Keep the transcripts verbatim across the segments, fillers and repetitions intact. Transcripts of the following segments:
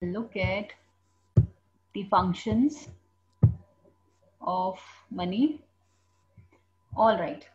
look at the functions of money. All right.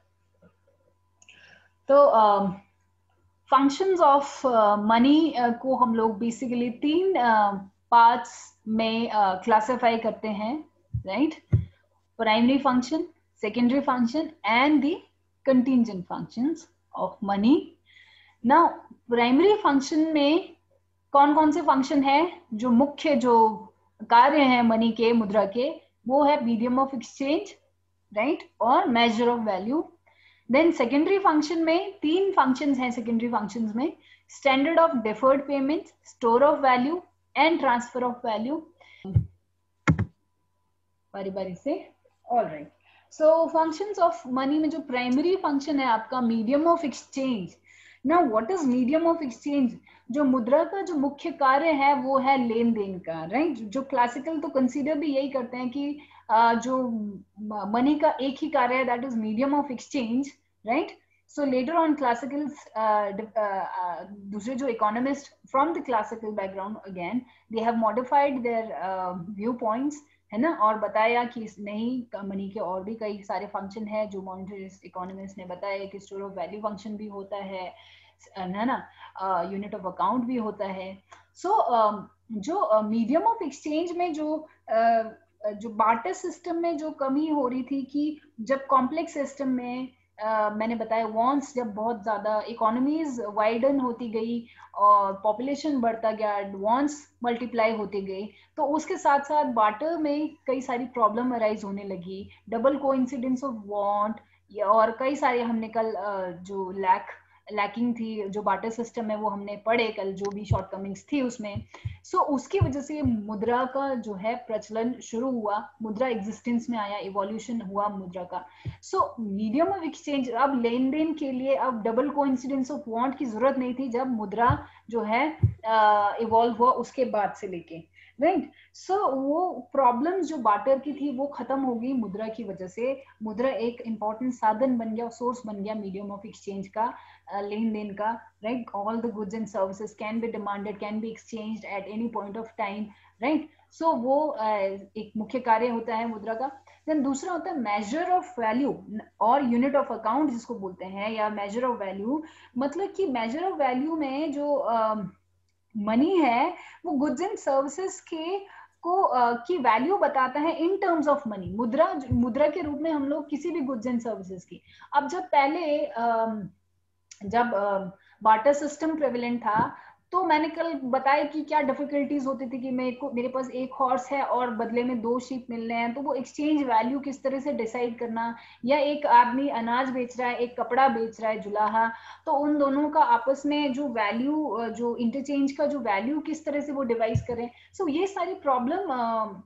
तो functions of money को हम लोग बेसिकली तीन पार्ट्स uh, में क्लासिफाई uh, करते हैं, right? Primary function, secondary function and the contingent functions of money. Now primary function में कौन कौन से फंक्शन है? जो मुख्य जो कार्य हैं मनी के, मुद्रा के, वो है मीडियम ऑफ एक्सचेंज, राइट, और measure of value. Then secondary function में तीन फंक्शंस हैं. सेकेंडरी फंक्शंस में standard of deferred payment, store of value and transfer of value. बारी बारी से. All right. So functions of money में जो प्राइमरी फंक्शन है आपका medium of exchange. Now what is medium of exchange? जो मुद्रा का जो मुख्य कार्य है वो है लेन देन का, राइट? जो क्लासिकल तो कंसीडर भी यही करते हैं कि uh, जो मनी का एक ही कार्य है, that is medium of exchange, right? So later on classical दूसरे जो economist from the classical background again they have modified their view points, है ना, और बताया कि नहीं, मनी के और भी कई सारे फंक्शन है. जो मॉनेटरी इकोनॉमिस्ट ने बताया कि स्टोर ऑफ वैल्यू फंक्शन भी होता है, है ना, यूनिट ऑफ अकाउंट भी होता है. सो so, uh, जो मीडियम ऑफ एक्सचेंज में जो uh, जो बार्टर सिस्टम में जो कमी हो रही थी कि जब कॉम्प्लेक्स सिस्टम में uh, मैंने बताया वॉन्ट्स जब बहुत ज्यादा, इकोनॉमीज वाइडन होती गई और पॉपुलेशन बढ़ता गया, वॉन्ट्स मल्टीप्लाई होती गई, तो उसके साथ साथ बार्टर में कई सारी प्रॉब्लम अराइज होने लगी. डबल कोइंसिडेंस ऑफ वॉन्ट और कई सारे हमने कल uh, जो लैक लैकिंग थी जो बार्टर सिस्टम में, वो हमने पढ़े कल, जो भी शॉर्टकमिंग्स थी उसमें. सो so, उसकी वजह से मुद्रा का जो है प्रचलन शुरू हुआ, मुद्रा एग्जिस्टेंस में आया, इवोल्यूशन हुआ मुद्रा का. सो मीडियम ऑफ एक्सचेंज, अब लेन देन के लिए अब डबल कोइंसिडेंस ऑफ वांट की जरूरत नहीं थी जब मुद्रा जो है इवॉल्व हुआ उसके बाद से लेके, राइट? सो वो प्रॉब्लम्स जो बार्टर की थी वो खत्म हो गई मुद्रा की वजह से. मुद्रा एक इंपॉर्टेंट साधन बन गया, सोर्स बन गया मीडियम ऑफ एक्सचेंज का, लेन देन का, right? All the goods and services can be demanded, can be exchanged at any point of time, right? So वो uh, एक मुख्य कार्य होता है मुद्रा का. देन दूसरा होता है मेजर ऑफ वैल्यू और यूनिट ऑफ अकाउंट जिसको बोलते हैं, या मेजर ऑफ वैल्यू. मतलब कि मेजर ऑफ वैल्यू में जो मनी uh, है वो गुड्स एंड सर्विसेज के को uh, की वैल्यू बताता है इन टर्म्स ऑफ मनी. मुद्रा मुद्रा के रूप में हम लोग किसी भी गुड्स एंड सर्विसेज की, अब जब पहले uh, जब बार्टर सिस्टम प्रेवलेंट था तो मैंने कल बताया कि क्या डिफिकल्टीज होती थी कि मेरे को, मेरे पास एक हॉर्स है और बदले में दो शीप मिल रहे हैं, तो वो एक्सचेंज वैल्यू किस तरह से डिसाइड करना, या एक आदमी अनाज बेच रहा है, एक कपड़ा बेच रहा है जुलाहा, तो उन दोनों का आपस में जो वैल्यू, जो इंटरचेंज का जो वैल्यू किस तरह से वो डिवाइस करें. सो so, ये सारी प्रॉब्लम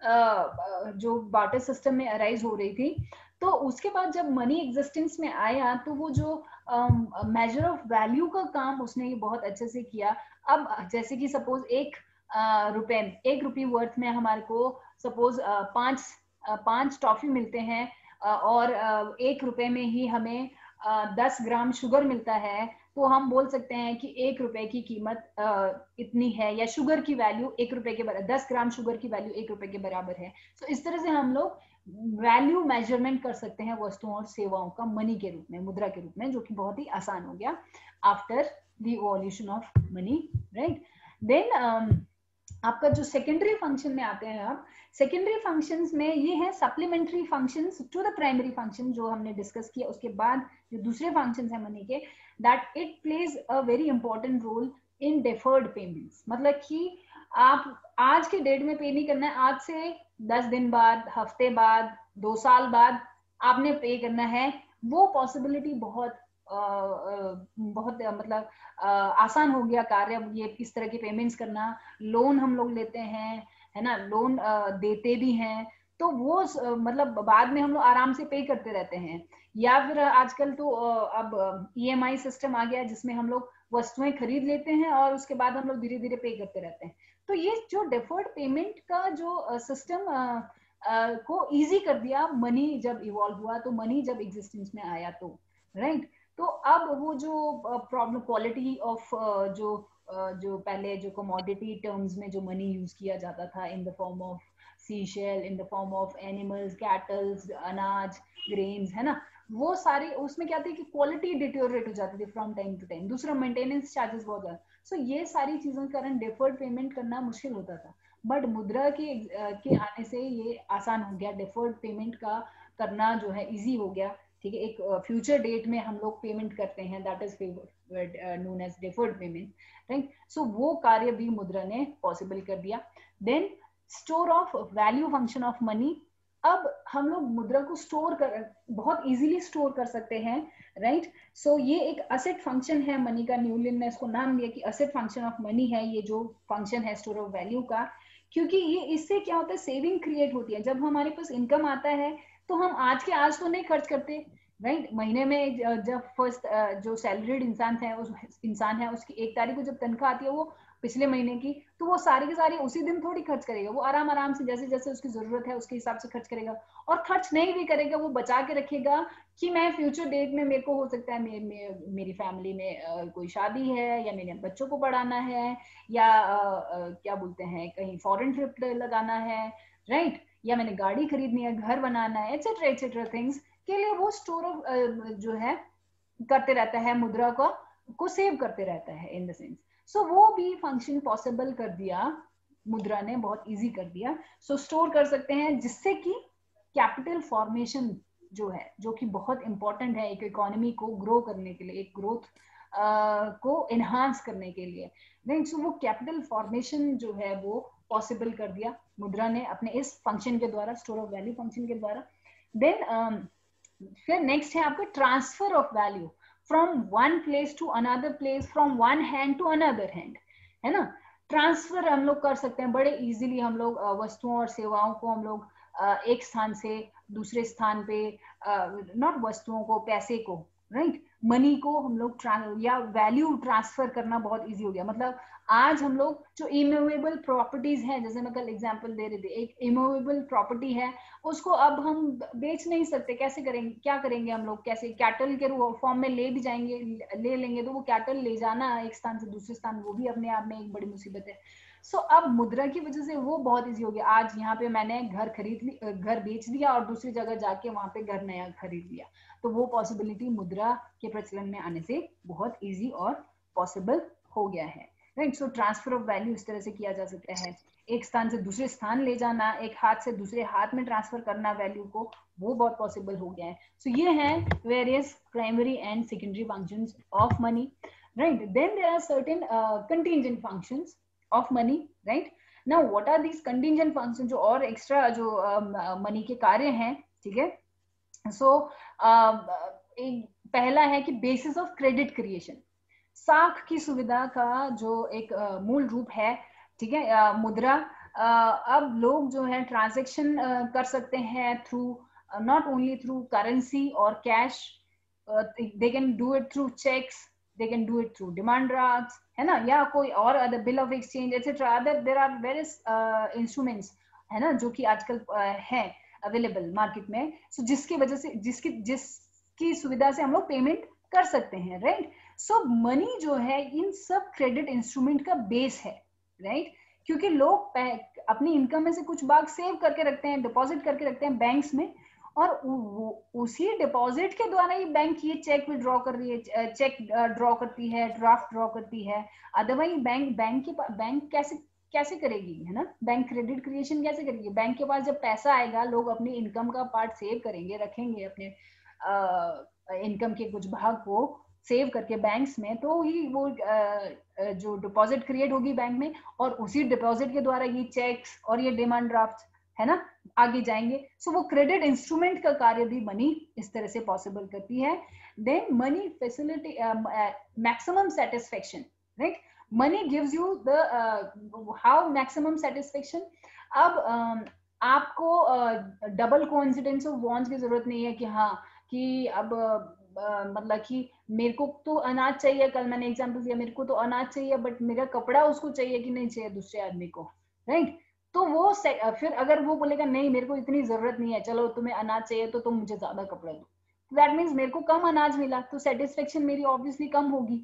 जो बार्टर सिस्टम में अराइज हो रही थी. तो उसके बाद जब मनी एग्जिस्टेंस में आया तो वो जो मेजर ऑफ वैल्यू का काम उसने ये बहुत अच्छे से किया. अब जैसे कि सपोज एक uh, रुपए एक रुपये वर्थ में हमारे को सपोज uh, पांच uh, पांच टॉफी मिलते हैं uh, और uh, एक रुपए में ही हमें uh, दस ग्राम शुगर मिलता है, तो हम बोल सकते हैं कि एक रुपए की कीमत uh, इतनी है, या शुगर की वैल्यू एक रुपए के बराबर, दस ग्राम शुगर की वैल्यू एक रुपए के बराबर है. तो इस तरह से हम लोग वैल्यू मेजरमेंट कर सकते हैं वस्तुओं और सेवाओं का मनी के रूप में, मुद्रा के रूप में, जो कि बहुत ही आसान हो गया after the evolution of money, right? Then आपका जो सेकेंडरी फंक्शन में आते हैं, आप सेकेंडरी फंक्शंस में ये है supplementary functions to the primary function जो हमने डिस्कस किया. उसके बाद जो दूसरे फंक्शंस हैं मनी के, that it plays a very important role in deferred payments. मतलब कि आप आज के डेट में पे नहीं करना है, आज से दस दिन बाद, हफ्ते बाद, दो साल बाद आपने पे करना है. वो पॉसिबिलिटी बहुत आ, बहुत मतलब आ, आसान हो गया कार्य, ये किस तरह की पेमेंट्स करना. लोन हम लोग लेते हैं, है ना, लोन देते भी हैं, तो वो मतलब बाद में हम लोग आराम से पे करते रहते हैं. या फिर आजकल तो अब ईएमआई सिस्टम आ गया जिसमें हम लोग वस्तुएं खरीद लेते हैं और उसके बाद हम लोग धीरे धीरे पे करते रहते हैं. तो ये जो डिफर्ड पेमेंट का जो सिस्टम uh, uh, को इजी कर दिया मनी जब इवॉल्व हुआ, तो मनी जब एग्जिस्टेंस में आया, तो राइट right? तो अब वो जो प्रॉब्लम क्वालिटी ऑफ जो जो पहले जो कमोडिटी टर्म्स में जो मनी यूज किया जाता था in the form of seashell, in the form of animals, cattles, अनाज, ग्रेन्स, है ना, वो सारी उसमें क्या थी कि क्वालिटी डिटोरेट हो जाती थी फ्रॉम टाइम टू टाइम। दूसरा मेंटेनेंस चार्जेस बहुत ज्यादा, सो ये सारी चीजों के कारण डिफर्ड पेमेंट करना मुश्किल होता था। बट मुद्रा के के आने से ये आसान हो गया, डिफर्ड पेमेंट का करना जो है इजी हो गया। ठीक है, एक फ्यूचर डेट में हम लोग पेमेंट करते हैं, that is known as deferred payment, right. So वो कार्य भी मुद्रा ने पॉसिबल कर दिया। Then store of value function of money. अब हम लोग मुद्रा को स्टोर कर बहुत इजीली स्टोर कर सकते हैं, राइट। सो ये एक असेट फंक्शन है मनी का, न्यूलिन ने इसको नाम दिया कि असेट फंक्शन ऑफ मनी है ये जो फंक्शन है स्टोर ऑफ वैल्यू का, क्योंकि ये इससे क्या होता है, सेविंग क्रिएट होती है। जब हमारे पास इनकम आता है तो हम आज के आज तो नहीं खर्च करते, राइट। महीने में जब फर्स्ट जो सैलरीड इंसान है उस इंसान है उसकी एक तारीख को जब तनख्वाह आती है वो पिछले महीने की, तो वो सारी की सारी उसी दिन थोड़ी खर्च करेगा, वो आराम आराम से जैसे जैसे उसकी जरूरत है उसके हिसाब से खर्च करेगा। और खर्च नहीं भी करेगा, वो बचा के रखेगा कि मैं फ्यूचर डेट में मेरे को हो सकता है मे, मे, मेरी फैमिली में uh, कोई शादी है, या मेरे बच्चों को पढ़ाना है, या uh, uh, क्या बोलते हैं कहीं फॉरेन ट्रिप लगाना है, राइट, या मैंने गाड़ी खरीदनी है, घर बनाना है, एटसेट्रा एटसेट्रा थिंग्स के लिए वो स्टोर ऑफ जो है करते रहता है, मुद्रा को को सेव करते रहता है इन द सेंस। सो वो भी फंक्शन पॉसिबल कर दिया मुद्रा ने, बहुत इजी कर दिया। सो so, स्टोर कर सकते हैं जिससे कि कैपिटल फॉर्मेशन जो है, जो कि बहुत इंपॉर्टेंट है एक इकोनॉमी को ग्रो करने के लिए, एक ग्रोथ uh, को एनहांस करने के लिए, नहीं। सो वो कैपिटल फॉर्मेशन जो है वो पॉसिबल कर दिया मुद्रा ने अपने इस फंक्शन के द्वारा, स्टोर ऑफ वैल्यू फंक्शन के द्वारा। देन um, फिर नेक्स्ट है आपका transfer of value from one place to another place, from one hand to another hand, है ना। ट्रांसफर हम लोग कर सकते हैं बड़े इजीली, हम लोग वस्तुओं और सेवाओं को हम लोग एक स्थान से दूसरे स्थान पे, नॉट वस्तुओं को, पैसे को, राइट, मनी को हम लोग या वैल्यू ट्रांसफर करना बहुत इजी हो गया। मतलब आज हम लोग जो इमूवेबल प्रॉपर्टीज हैं, जैसे मैं कल एग्जांपल दे रही थी, एक इमूवेबल प्रॉपर्टी है, उसको अब हम बेच नहीं सकते, कैसे करेंगे, क्या करेंगे हम लोग, कैसे कैटल के फॉर्म में ले भी जाएंगे, ले लेंगे, तो वो कैटल ले जाना एक स्थान से दूसरे स्थान, वो भी अपने आप में एक बड़ी मुसीबत है। सो so, अब मुद्रा की वजह से वो बहुत इजी हो गया। आज यहाँ पे मैंने घर खरीद ली, घर बेच दिया और दूसरी जगह जाके वहां पे घर नया खरीद लिया, तो वो पॉसिबिलिटी मुद्रा के प्रचलन में आने से बहुत इजी और पॉसिबल हो गया है, right. So transfer of value इस तरह से किया जा सकता है, एक स्थान से दूसरे स्थान ले जाना, एक हाथ से दूसरे हाथ में ट्रांसफर करना वैल्यू को, वो बहुत पॉसिबल हो गया है। सो so, ये हैं various primary and secondary functions of money, right. Then there are certain contingent functions of money, right. Now what are these contingent function, जो और एक्स्ट्रा जो मनी uh, के कार्य हैं, ठीक है। सो so, uh, पहला है कि बेसिस ऑफ क्रेडिट क्रिएशन, साख की सुविधा का जो एक uh, मूल रूप है, ठीक है। uh, मुद्रा uh, अब लोग जो है ट्रांजैक्शन uh, कर सकते हैं through, not only through currency और cash, they can do it through cheques, they can do it through demand drafts, है ना, या कोई और other bill of exchange etcetera, other there are various instruments, है ना, जो कि आजकल uh, है अवेलेबल मार्केट में। सो so, जिसकी वजह से, जिसकी जिसकी सुविधा से हम लोग पेमेंट कर सकते हैं, राइट। सो मनी जो है इन सब क्रेडिट इंस्ट्रूमेंट का बेस है, राइट, क्योंकि लोग अपनी इनकम में से कुछ भाग सेव करके रखते हैं, डिपॉजिट करके रखते हैं बैंक्स में, और उसी डिपॉजिट के द्वारा ही बैंक ये चेक विड्रॉ कर रही है, चेक ड्रॉ करती है, ड्राफ्ट ड्रॉ करती है। अदरवाइज बैंक बैंक के बैंक कैसे कैसे करेगी, है ना, बैंक क्रेडिट क्रिएशन कैसे करेगी। बैंक के पास जब पैसा आएगा, लोग अपनी इनकम का पार्ट सेव करेंगे, रखेंगे अपने इनकम के कुछ भाग को सेव करके बैंक्स में, तो ही वो आ, जो डिपॉजिट क्रिएट होगी बैंक में, और उसी डिपॉजिट के द्वारा ये चेक्स और ये डिमांड ड्राफ्ट, है ना, आगे जाएंगे। सो so, वो क्रेडिट इंस्ट्रूमेंट का कार्य भी मनी इस तरह से पॉसिबल करती है। Then money facility maximum satisfaction, right, money gives you the how maximum satisfaction. अब uh, आपको डबल कोइंसिडेंस ऑफ वांट्स की जरूरत नहीं है कि हाँ कि अब uh, मतलब कि मेरे को तो अनाज चाहिए, कल मैंने एग्जांपल दिया, मेरे को तो अनाज चाहिए बट मेरा कपड़ा उसको चाहिए कि नहीं चाहिए दूसरे आदमी को, राइट। तो वो फिर अगर वो बोलेगा नहीं मेरे को इतनी जरूरत नहीं है, चलो तुम्हें अनाज चाहिए तो तुम मुझे ज्यादा कपड़ा दो, दैट मीन्स मेरे को कम अनाज मिला, तो सेटिस्फेक्शन मेरी ऑब्वियसली कम होगी।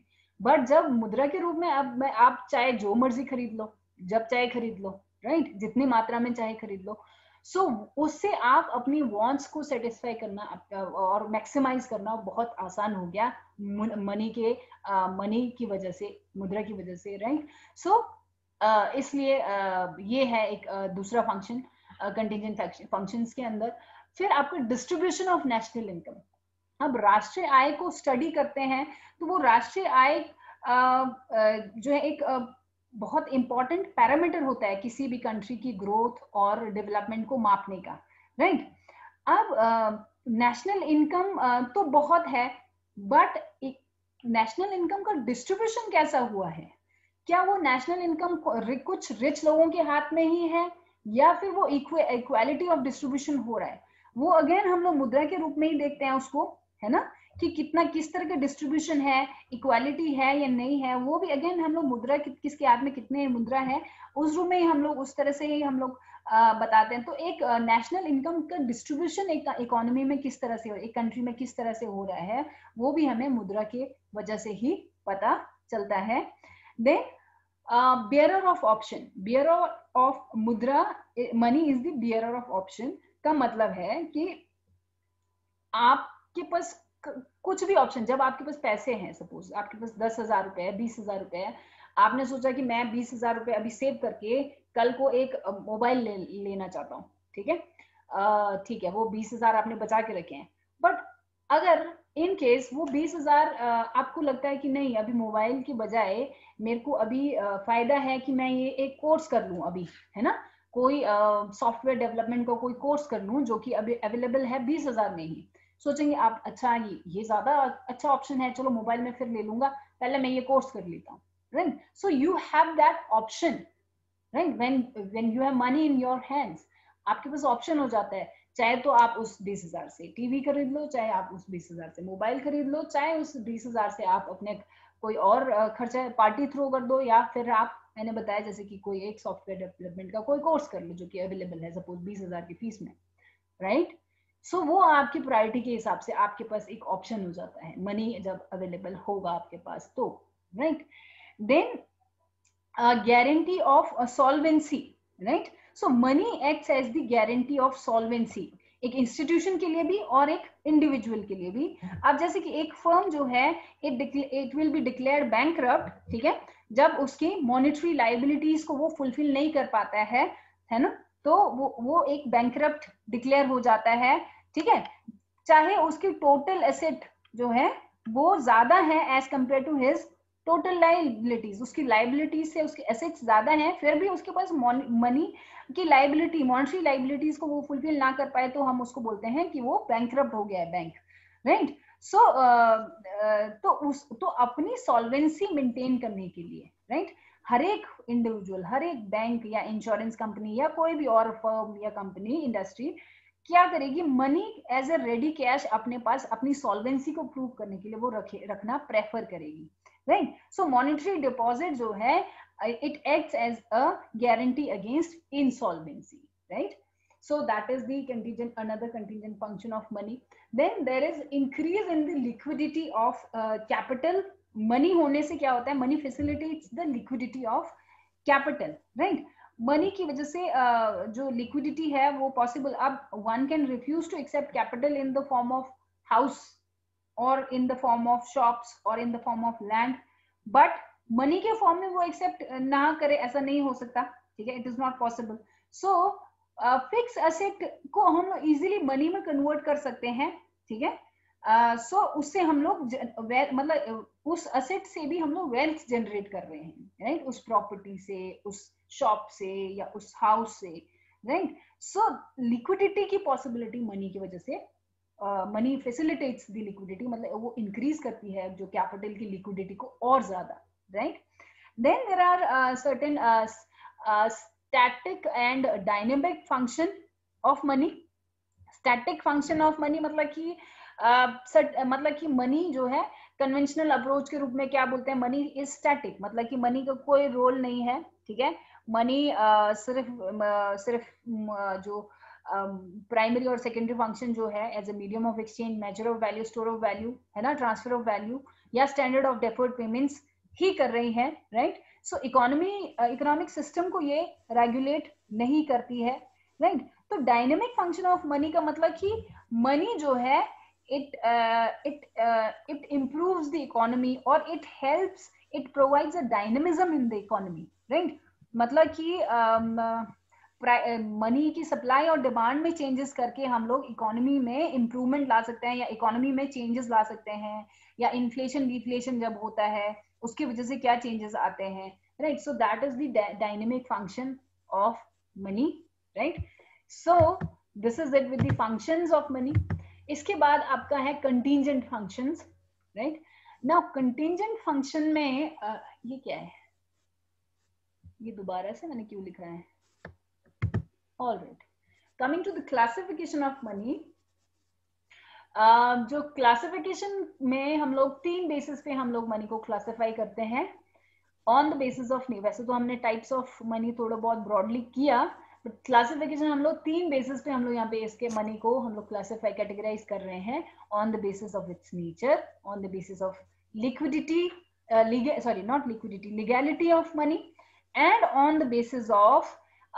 बट जब मुद्रा के रूप में अब मैं आप चाहे जो मर्जी खरीद लो, जब चाहे खरीद लो, राइट, जितनी मात्रा में चाहे खरीद लो, सो so, उससे आप अपनी वांट्स को सेटिस्फाई करना और मैक्सिमाइज करना बहुत आसान हो गया मनी के मनी की वजह से, मुद्रा की वजह से, राइट। सो so, uh, इसलिए uh, ये है एक uh, दूसरा फंक्शन कंटिंजेंट फंक्शंस के अंदर। फिर आपका डिस्ट्रीब्यूशन ऑफ नेशनल इनकम। अब राष्ट्रीय आय को स्टडी करते हैं तो वो राष्ट्रीय आय जो है एक बहुत इंपॉर्टेंट पैरामीटर होता है किसी भी कंट्री की ग्रोथ और डेवलपमेंट को मापने का, राइट। अब नेशनल इनकम तो बहुत है, बट नेशनल इनकम का डिस्ट्रीब्यूशन कैसा हुआ है? क्या वो नेशनल इनकम कुछ रिच लोगों के हाथ में ही है या फिर वो इक्वालिटी ऑफ डिस्ट्रीब्यूशन हो रहा है? वो अगेन हम लोग मुद्रा के रूप में ही देखते हैं उसको, है ना, कि कितना किस तरह का डिस्ट्रीब्यूशन है, इक्वालिटी है या नहीं है, वो भी अगेन हम लोग मुद्रा कि, किसके हाथ में कितने मुद्रा है उस रूप में ही हम लोग उस तरह से ही हम लोग बताते हैं। तो एक नेशनल इनकम का डिस्ट्रीब्यूशन एक इकोनॉमी में किस तरह से, एक कंट्री में किस तरह से हो रहा है, वो भी हमें मुद्रा के वजह से ही पता चलता है। Then bearer of option, bearer of मुद्रा, money is the bearer of option का मतलब है कि आपके पास कुछ भी ऑप्शन, जब आपके पास पैसे हैं, सपोज आपके पास दस हजार रुपए है, बीस हजार रुपए है, आपने सोचा कि मैं बीस हजार रुपए अभी सेव करके कल को एक मोबाइल ले, लेना चाहता हूँ, ठीक है, ठीक है, वो बीस हजार आपने बचा के रखे हैं। बट अगर इन केस वो बीस हजार आपको लगता है कि नहीं, अभी मोबाइल की बजाय मेरे को अभी आ, फायदा है कि मैं ये एक कोर्स कर लूँ अभी, है ना, कोई सॉफ्टवेयर डेवलपमेंट का कोई कोर्स कर लूँ जो कि अभी अवेलेबल है बीस हजार में ही। सोचेंगे आप, अच्छा ये ये ज्यादा अच्छा ऑप्शन है, चलो मोबाइल में फिर ले लूंगा, पहले मैं ये कोर्स कर लेता हूँ, right. So you have that option, right, when when you have money in your hands, आपके पास ऑप्शन हो जाता है, चाहे तो आप उस बीस हजार से टीवी खरीद लो, चाहे आप उस बीस हजार से मोबाइल खरीद लो, चाहे उस बीस हजार से आप अपने कोई और खर्चा पार्टी थ्रो कर दो, या फिर आप, मैंने बताया जैसे कि कोई एक सॉफ्टवेयर डेवलपमेंट का कोई कोर्स कर लो जो कि अवेलेबल है सपोज बीस हजार की फीस में, राइट। सो so, वो आपकी प्रायोरिटी के हिसाब से आपके पास एक ऑप्शन हो जाता है, मनी जब अवेलेबल होगा आपके पास तो, right. Then guarantee of solvency, right. So money acts as the guarantee of solvency, एक इंस्टीट्यूशन के लिए भी और एक इंडिविजुअल के लिए भी। अब जैसे कि एक फर्म जो है, it it will be declared bankrupt, ठीक है, जब उसकी मॉनेटरी लायबिलिटीज को वो फुलफिल नहीं कर पाता है, है ना, तो वो वो एक बैंकरप्ट डिक्लेयर हो जाता है, ठीक है, चाहे उसकी टोटल एसेट जो है वो ज्यादा है as compare to his total liabilities, उसकी लायबिलिटीज से उसके एसेट्स ज्यादा हैं, फिर भी उसके पास मनी की लायबिलिटी, मॉनेटरी लायबिलिटीज को वो फुलफिल ना कर पाए, तो हम उसको बोलते हैं कि वो बैंकरप्ट हो गया है बैंक, राइट। सो तो उस तो अपनी सॉल्वेंसी मेंटेन करने के लिए, राइट, हर एक इंडिविजुअल, हर एक बैंक या इंश्योरेंस कंपनी या कोई भी और फर्म या कंपनी, इंडस्ट्री क्या करेगी, money as a ready cash अपने पास अपनी सॉल्वेंसी को प्रूव करने के लिए वो रखे रखना प्रेफर करेगी, राइट। सो मॉनेटरी डिपॉजिट जो है, it acts as a guarantee against insolvency, right. So that is the contingent, another contingent function of money. Then there is increase in the liquidity of uh, capital. Money होने से क्या होता है, money facilitates the liquidity of capital, right? Money की वजह से uh, जो liquidity है वो possible. अब one can refuse to accept capital in the form of house or in the form of shops or in the form of land, but money के form में वो accept ना करे, ऐसा नहीं हो सकता, ठीक है, it is not possible. So fix uh, asset को हम लोग इजीली मनी में कन्वर्ट कर सकते हैं, ठीक है। सो uh, so उससे हम लोग मतलब उस असेट से भी हम लोग वेल्थ जनरेट कर रहे हैं, राइट, उस प्रॉपर्टी से, उस शॉप से या उस हाउस से, राइट। सो लिक्विडिटी की पॉसिबिलिटी मनी की वजह से, मनी फैसिलिटेट्स द लिक्विडिटी, मतलब वो इंक्रीज करती है जो कैपिटल की लिक्विडिटी को और ज्यादा, right. Then there are certain static and dynamic function of money. static function of money मतलब कि uh, मतलब कि मनी जो है कन्वेंशनल अप्रोच के रूप में क्या बोलते हैं, मनी इज स्टैटिक, मतलब कि मनी का कोई रोल नहीं है, ठीक है। मनी uh, सिर्फ uh, सिर्फ uh, जो प्राइमरी um, और सेकेंडरी फंक्शन जो है as a medium of exchange, measure of value, store of value, है ना, ट्रांसफर ऑफ वैल्यू या स्टैंडर्ड ऑफ डेफर्ड पेमेंट्स, ही कर रही है, right. So economy economic system को ये रेगुलेट नहीं करती है, राइट right? तो डायनेमिक फंक्शन ऑफ मनी का मतलब कि मनी जो है it uh, it uh, it improves the economy or it helps, it provides a dynamism in the economy, right? मतलब कि मनी um, की सप्लाई और डिमांड में चेंजेस करके हम लोग इकोनॉमी में इंप्रूवमेंट ला सकते हैं या इकोनॉमी में चेंजेस ला सकते हैं, या इन्फ्लेशन डिफ्लेशन जब होता है उसकी वजह से क्या चेंजेस आते हैं, right. So that is the dynamic function of money, right. So this is it with the functions of money. इसके बाद आपका है contingent functions, right. Now contingent function में uh, ये क्या है, ये दोबारा से मैंने क्यों लिखा है, alright. Coming to the classification of money, जो क्लासिफिकेशन में हम लोग तीन बेसिस पे हम लोग मनी को क्लासिफाई करते हैं ऑन द बेसिस ऑफ, वैसे तो हमने टाइप्स ऑफ मनी थोड़ा बहुत ब्रॉडली किया, बट क्लासिफिकेशन हम लोग तीन बेसिस पे हम लोग यहाँ पे इसके मनी को हम लोग क्लासिफाई कैटेगराइज कर रहे हैं on the basis of its nature, on the basis of liquidity, sorry not liquidity, legality of money, and on the basis of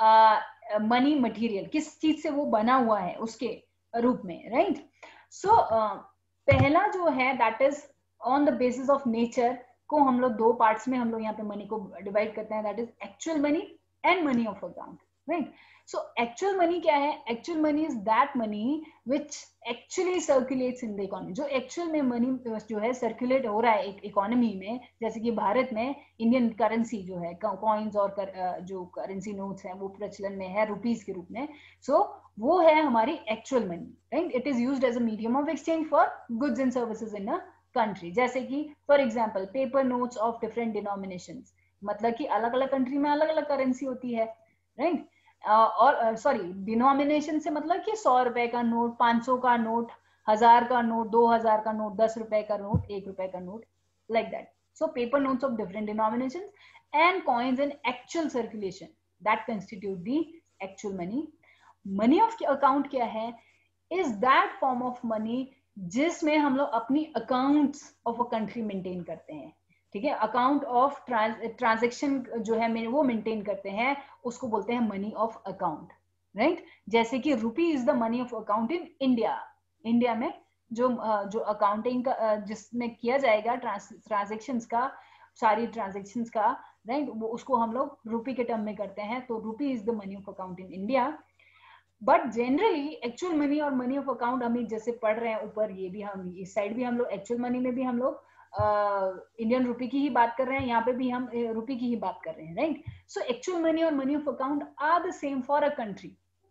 money material, किस चीज से वो बना हुआ है उसके रूप में, right right? So so, uh, पहला जो है that is on the basis of nature, को हम लोग दो पार्ट्स में हम लोग यहाँ पे मनी को डिवाइड करते हैं, that is actual money and money of account, right. So actual money क्या है, actual money is that money which actually circulates in the economy, जो एक्चुअल में मनी जो है सर्कुलेट हो रहा है एक इकोनॉमी में, जैसे कि भारत में इंडियन करेंसी जो है, कॉइन्स और कर, जो करेंसी नोट्स हैं वो प्रचलन में है रुपीज के रूप में, सो so, वो है हमारी actual money, right. It is used as a medium of exchange for goods and services in a country, जैसे कि for example paper notes of different denominations, मतलब कि अलग अलग कंट्री में अलग अलग करेंसी होती है, राइट right? uh, और सॉरी uh, डिनोमिनेशन से मतलब कि सौ रुपए का नोट, पांच सौ का नोट, हजार का नोट, दो हजार का नोट, दस रुपए का नोट, एक रुपए का note, like that. So paper notes of different denominations and coins in actual circulation, that constitute the actual money. Money of account क्या है, is that form of money जिसमें हम लोग अपनी accounts of a country maintain करते हैं, ठीक है। अकाउंट ऑफ ट्रांजैक्शन जो है वो मेंटेन करते हैं, उसको बोलते हैं मनी ऑफ अकाउंट, राइट। जैसे कि rupee is the money of account in India, India में जो जो अकाउंटिंग का जिसमें किया जाएगा ट्रांजेक्शन्स का, सारी ट्रांजेक्शन्स का, राइट, वो उसको हम लोग रुपी के टर्म में करते हैं, तो rupee is the money of account in India. But generally actual money और मनी ऑफ अकाउंट हम जैसे पढ़ रहे हैं ऊपर, ये भी हम इस साइड भी हम लोग एक्चुअल मनी में भी हम लोग इंडियन रुपी की ही बात कर रहे हैं, यहाँ पे भी हम रुपी की ही बात कर रहे हैं, राइट। सो एक्चुअल मनी और money of account are the same for a country,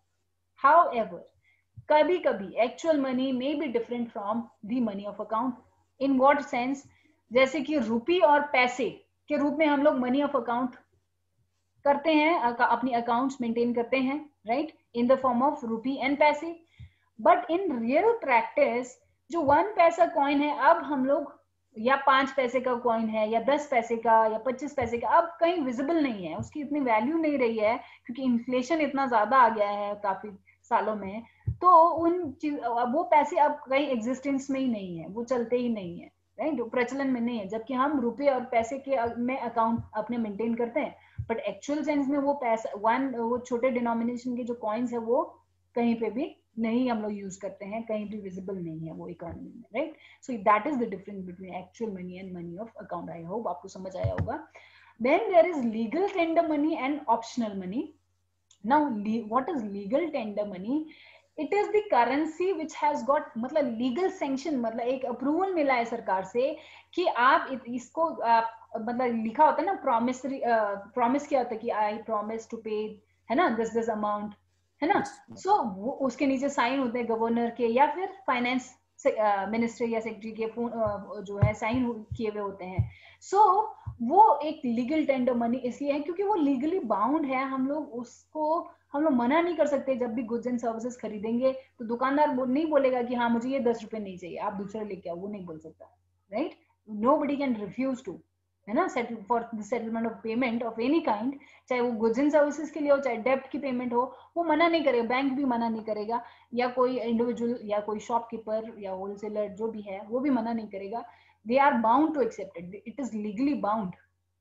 however कभी कभी actual money may be different from the money of account. In what sense, जैसे कि रुपी और पैसे के रूप में हम लोग मनी ऑफ अकाउंट करते हैं, अपनी अकाउंट्स मेंटेन करते हैं, right, in the form of rupee and पैसे। बट इन रियल प्रैक्टिस जो वन पैसा कॉइन है, अब हम लोग या पांच पैसे का कॉइन है या दस पैसे का या पच्चीस पैसे का, अब कहीं विजिबल नहीं है, उसकी इतनी वैल्यू नहीं रही है क्योंकि इन्फ्लेशन इतना ज्यादा आ गया है काफी सालों में, तो उन चीज वो पैसे अब कहीं एग्जिस्टेंस में ही नहीं है, वो चलते ही नहीं है, राइट, प्रचलन में नहीं है। जबकि हम रुपए और पैसे के में अकाउंट अपने मेंटेन करते हैं, बट एक्चुअल सेंस में वो पैसा वन वो छोटे डिनोमिनेशन के जो कॉइन्स है वो कहीं पे भी नहीं हम लोग यूज करते हैं, कहीं भी विजिबल नहीं है वो इकोनॉमी में, right. So that is the difference between actual money and money of account. I hope आपको समझ आया होगा। Then there is legal tender money and optional money. Now what is legal tender money? It is the currency which has got मतलब legal sanction, मतलब एक approval मिला है सरकार से कि आप इसको आप, मतलब लिखा होता है ना प्रॉमिसरी, प्रॉमिस किया होता है कि आई प्रॉमिस टू पे, है ना, दिस दिस अमाउंट, है ना। सो so, वो उसके नीचे साइन होते हैं गवर्नर के या फिर फाइनेंस मिनिस्टर या सेक्रेटरी के uh, जो है साइन किए हुए होते हैं। सो so, वो एक लीगल टेंडर मनी इसलिए है क्योंकि वो लीगली बाउंड है, हम लोग उसको हम लोग मना नहीं कर सकते। जब भी गुड्स एंड सर्विसेज खरीदेंगे तो दुकानदार नहीं बोलेगा कि हाँ मुझे ये दस रुपए नहीं चाहिए, आप दूसरा लेके आओ, वो नहीं बोल सकता, right. Nobody can refuse to, है ना, for the settlement of payment of any kind, चाहे वो गुड्स एंड सर्विसेज के लिए हो, चाहे डेब्ट की पेमेंट हो, वो मना नहीं करेगा, बैंक भी मना नहीं करेगा, या कोई इंडिविजुअल या कोई शॉपकीपर या होलसेलर जो भी है वो भी मना नहीं करेगा। They are bound to accept it, it is legally bound,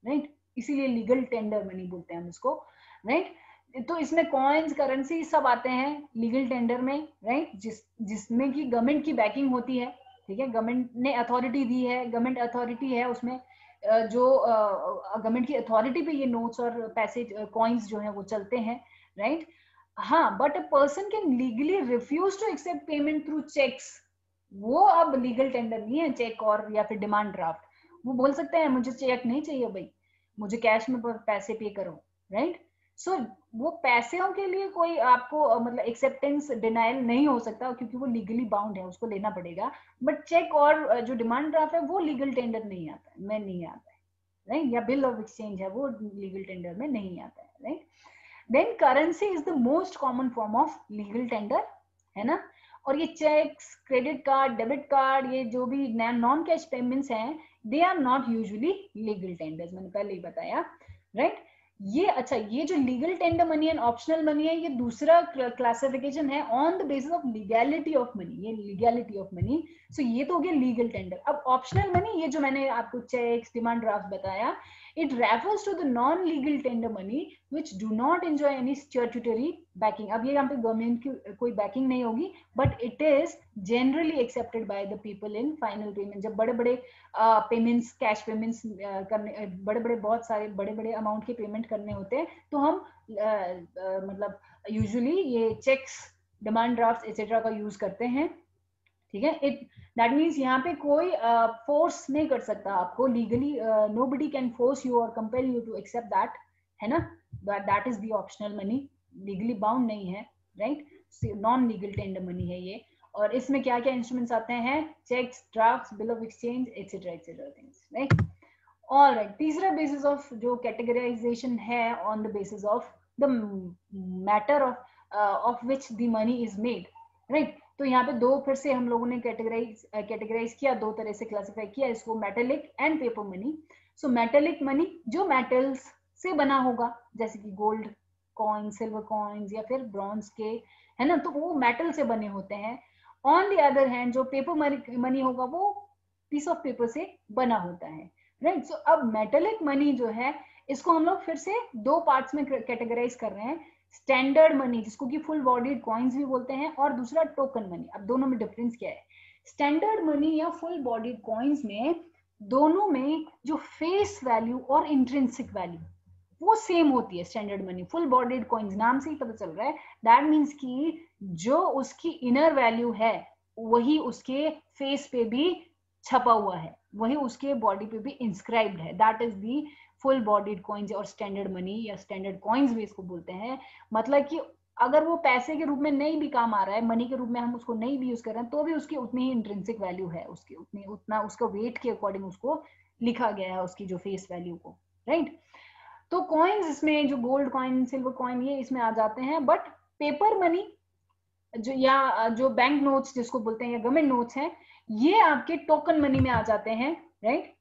right, इसीलिए लीगल टेंडर मनी बोलते हैं हम इसको, राइट। तो इसमें कॉइन्स, करेंसी सब आते हैं लीगल टेंडर में, राइट, जिस जिसमें कि गवर्नमेंट की बैकिंग होती है, ठीक है, गवर्नमेंट ने अथॉरिटी दी है, गवर्नमेंट अथॉरिटी है उसमें, जो गवर्नमेंट की अथॉरिटी पे ये नोट्स और पैसे कॉइन्स जो है वो चलते हैं, राइट। हाँ, but a person can legally refuse to accept payment through cheques, वो अब लीगल टेंडर नहीं है चेक और या फिर डिमांड ड्राफ्ट। वो बोल सकते हैं मुझे चेक नहीं चाहिए भाई, मुझे कैश में पैसे पे करो, राइट। सो वो पैसों के लिए कोई आपको मतलब एक्सेप्टेंस डिनायल नहीं हो सकता, क्योंकि वो लीगली बाउंड है, उसको लेना पड़ेगा। बट चेक और जो डिमांड ड्राफ्ट है वो लीगल टेंडर नहीं आता है, में नहीं आता है, राइट, या बिल ऑफ एक्सचेंज है वो लीगल टेंडर में नहीं आता है, right. Then currency is the most common form of legal tender, है ना। और ये cheques, credit card, debit card, ये जो भी नॉन कैश पेमेंट्स हैं, they are not usually legal tenders, मैंने पहले ही बताया, राइट। ये अच्छा, ये जो legal tender money and optional money है, ये दूसरा क्लासिफिकेशन है on the basis of legality of money, ये लीगैलिटी ऑफ मनी। सो ये तो हो गया लीगल टेंडर। अब ऑप्शनल मनी, ये जो मैंने आपको चेक्स, डिमांड ड्राफ्ट बताया, it refers to the non-legal tender money which do not enjoy any statutory backing. अब ये यहाँ पे गवर्नमेंट की कोई बैकिंग नहीं होगी, but it is generally accepted by the people in final payment. जब बड़े बड़े पेमेंट्स, कैश पेमेंट्स करने, बड़े बड़े बहुत सारे बड़े बड़े अमाउंट के पेमेंट करने होते हैं, तो हम uh, uh, मतलब यूजुअली ये चेक्स, डिमांड ड्राफ्ट एक्सेट्रा का यूज करते हैं, ठीक है। इट दैट मीन्स यहाँ पे कोई फोर्स uh, नहीं कर सकता आपको legally, nobody can force you और compel you to accept that, है ना। That is the optional money, legally bound नहीं है, right, non legal tender money है ये। और इसमें क्या क्या इंस्ट्रूमेंट्स आते हैं, cheques, drafts, bill of exchange, etcetera etcetera things, right. Alright, तीसरा बेसिस ऑफ जो कैटेगराइजेशन है, on the basis of the matter of of which the money is made, right. तो यहाँ पे दो फिर से हम लोगों ने कैटेगराइज कैटेगराइज किया, दो तरह से क्लासिफाई किया इसको, metallic and paper money. So metallic money जो मेटल्स से बना होगा, जैसे कि गोल्ड कॉइन, सिल्वर कॉइन्स या फिर ब्रॉन्ज के, है ना, तो वो मेटल से बने होते हैं। ऑन द अदर हैंड जो पेपर मनी होगा वो पीस ऑफ पेपर से बना होता है, राइट। सो अब मेटेलिक मनी जो है, इसको हम लोग फिर से दो पार्ट्स में कैटेगराइज कर रहे हैं, स्टैंडर्ड मनी जिसको कि फुल बॉडीड कॉइन्स भी बोलते हैं, और दूसरा टोकन मनी। अब दोनों में डिफरेंस क्या है, स्टैंडर्ड मनी या फुल बॉडीड कॉइन्स में दोनों में जो फेस वैल्यू और इंट्रिंसिक वैल्यू वो सेम होती है। Standard money, full bodied coins, नाम से ही पता चल रहा है, दैट मीन्स कि जो उसकी इनर वैल्यू है वही उसके फेस पे भी छपा हुआ है, वही उसके बॉडी पे भी इंस्क्राइब्ड है, that is the full bodied coins और स्टैंडर्ड मनी या स्टैंडर्ड कॉइन्स भी इसको बोलते हैं। मतलब कि अगर वो पैसे के रूप में नहीं भी काम आ रहा है, मनी के रूप में हम उसको नहीं भी यूज कर रहे हैं, तो भी उसकी उतनी ही इंट्रिंसिक वैल्यू है, उसकी उतनी उतना उसका वेट के अकॉर्डिंग उसको लिखा गया है, उसकी जो फेस वैल्यू को, राइट। तो कॉइन्स इसमें जो गोल्ड कॉइन, सिल्वर कॉइन, ये इसमें आ जाते हैं। बट पेपर मनी जो या जो बैंक नोट्स जिसको बोलते हैं या गवर्नमेंट नोट्स हैं, ये आपके टोकन मनी में आ जाते हैं, राइट।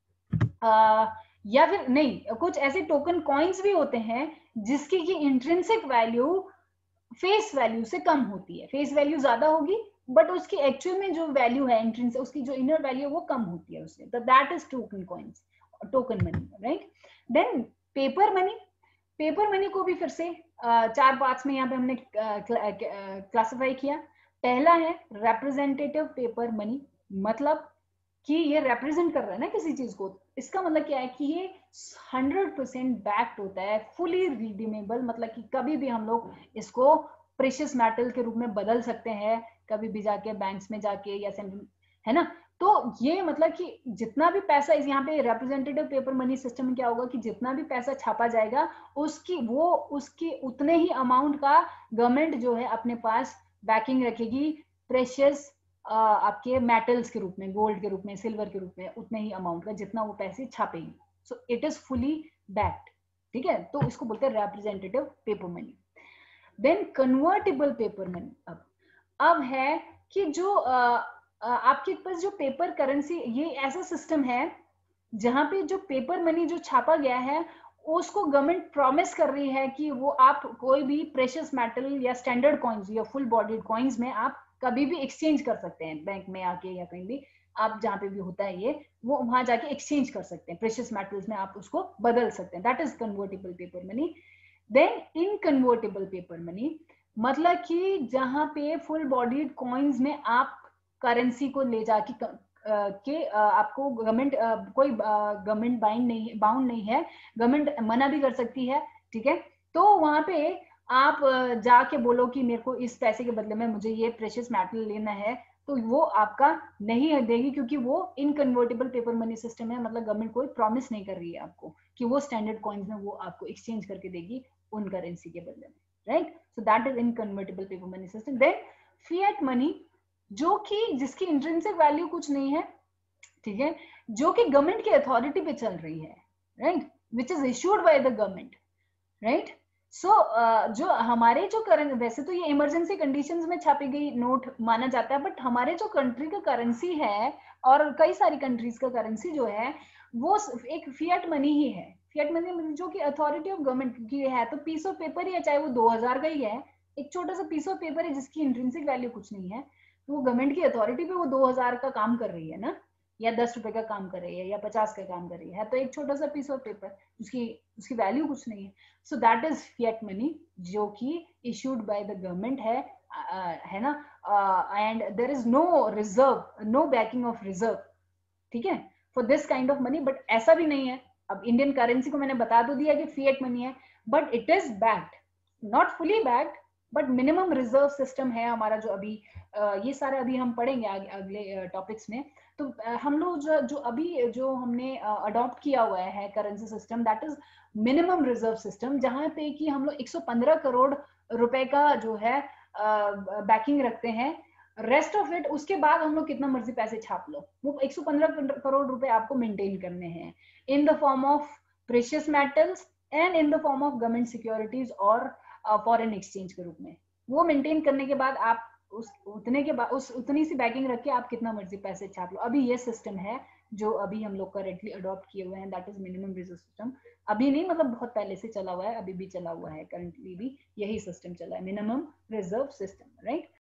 या फिर नहीं, कुछ ऐसे टोकन कॉइन्स भी होते हैं जिसकी की इंट्रिंसिक वैल्यू फेस वैल्यू से कम होती है, फेस वैल्यू ज्यादा होगी बट उसकी एक्चुअल में जो वैल्यू है, इंट्रिंसिक उसकी जो इनर वैल्यू है वो कम होती है उससे, तो that is token coins, token money, right. Then paper money, paper money को भी फिर से uh, चार पार्ट्स में यहाँ पे हमने क्लासिफाई uh, किया। पहला है रिप्रेजेंटेटिव पेपर मनी, मतलब कि ये रिप्रेजेंट कर रहा है ना किसी चीज को, इसका मतलब क्या है कि ये हंड्रेड परसेंट बैक्ड होता है, फुली रिडीमेबल, मतलब कि कभी भी हम लोग इसको प्रेशियस मेटल के रूप में बदल सकते हैं, कभी भी जाके बैंक्स में जाके या सेंट्रल, है ना। तो ये मतलब कि जितना भी पैसा इस यहाँ पे रिप्रेजेंटेटिव पेपर मनी सिस्टम में क्या होगा कि जितना भी पैसा छापा जाएगा उसकी वो उसकी उतने ही अमाउंट का गवर्नमेंट जो है अपने पास बैकिंग रखेगी, प्रेशियस आपके मेटल्स के रूप में, गोल्ड के रूप में, सिल्वर के रूप में, उतने ही अमाउंट का जितना वो पैसे छापेगी। So it is fully backed, ठीक है, तो इसको बोलते हैं representative paper money. Then convertible paper money, अब अब है कि जो uh, आपके पास जो पेपर करेंसी, ये ऐसा सिस्टम है जहां पे जो पेपर मनी जो छापा गया है उसको गवर्नमेंट प्रॉमिस कर रही है कि वो आप कोई भी प्रेशियस मेटल या स्टैंडर्ड कॉइन्स या फुल बॉडीड कॉइन्स में आप कभी भी एक्सचेंज कर सकते हैं, बैंक में आके या कहीं भी आप जहाँ पे भी होता है ये, वो वहां जाके एक्सचेंज कर सकते हैं, प्रेशियस मेटल्स में आप उसको बदल सकते हैं, that is convertible paper money. Then inconvertible paper money मतलब कि जहाँ पे फुल बॉडीड कॉइन्स में आप करेंसी को ले जाके के आपको गवर्नमेंट कोई गवर्नमेंट बाइंड नहीं बाउंड नहीं है, गवर्नमेंट मना भी कर सकती है, ठीक है। तो वहां पे आप जाके बोलो कि मेरे को इस पैसे के बदले में मुझे ये प्रेशियस मेटल लेना है, तो वो आपका नहीं देगी, क्योंकि वो इनकन्वर्टेबल पेपर मनी सिस्टम है, मतलब गवर्नमेंट कोई प्रॉमिस नहीं कर रही है आपको कि वो स्टैंडर्ड कॉइन्स में वो आपको एक्सचेंज करके देगी उन करेंसी के बदले में, right. So that is inconvertible paper money system. Then fiat money जो कि जिसकी इंट्रिंसिक वैल्यू कुछ नहीं है, ठीक है, जो कि गवर्नमेंट की अथॉरिटी पे चल रही है, right, which is issued by the government, right. So जो हमारे जो करंट, वैसे तो ये इमरजेंसी कंडीशंस में छापी गई नोट माना जाता है, बट हमारे जो कंट्री का करेंसी है और कई सारी कंट्रीज का करेंसी जो है वो एक फिएट मनी ही है। फिएट मनी जो कि अथॉरिटी ऑफ गवर्नमेंट की है, तो पीस ऑफ पेपर ही है, चाहे वो दो हजार का ही है, एक छोटा सा पीस ऑफ पेपर है जिसकी इंट्रिंसिक वैल्यू कुछ नहीं है, तो वो गवर्नमेंट की अथॉरिटी पे वो दो हजार का काम कर रही है ना, या दस रुपए का काम कर रही है, या पचास का काम कर रही है, तो एक छोटा सा पीस ऑफ पेपर उसकी उसकी वैल्यू कुछ नहीं है। So that is fiat money जो कि इश्यूड बाय द गवर्नमेंट है, uh, है ना, and there is no reserve, no backing of reserve, ठीक है, for this kind of money. But ऐसा भी नहीं है, अब इंडियन करेंसी को मैंने बता तो दिया कि फिएट मनी है, but it is backed, not fully backed, but minimum reserve system है हमारा, जो अभी uh, ये सारे अभी हम पढ़ेंगे आगे अगले टॉपिक्स uh, में। तो uh, हम लोग जो जो अभी जो हमने अडॉप्ट uh, किया हुआ है currency system, that is minimum reserve system, जहां पे कि हम लोग एक सौ पंद्रह करोड़ रुपए का जो है बैकिंग uh, रखते हैं, रेस्ट ऑफ इट उसके बाद हम लोग कितना मर्जी पैसे छाप लो, वो एक सौ पंद्रह करोड़ रुपए आपको मेंटेन करने हैं in the form of precious metals and in the form of government securities और फॉरेन uh, एक्सचेंज के रूप में। वो मेंटेन करने के बाद आप उस उतने के बाद उस उतनी सी बैकिंग रख के आप कितना मर्जी पैसे छाप लो। अभी ये सिस्टम है जो अभी हम लोग करेंटली अडॉप्ट किए हुए हैं, that is minimum reserve system. अभी नहीं, मतलब बहुत पहले से चला हुआ है, अभी भी चला हुआ है, करंटली भी यही सिस्टम चला है, मिनिमम रिजर्व सिस्टम, राइट।